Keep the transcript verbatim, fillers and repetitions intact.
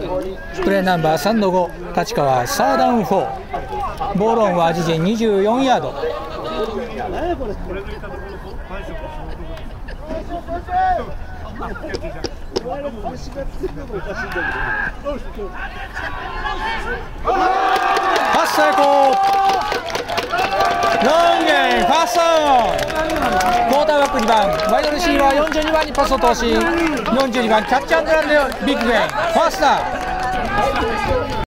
プレーナンバーさんのご、立川サーダウンフォー、ボールオンは自陣にじゅうよんヤード。パス成功。ロンゲンファーストクォーターバックにばん、ワイドレシーバーよんじゅうにばんにパスを通し、よんじゅうにばんキャッチアンドランでビッグゲインファーストダウン。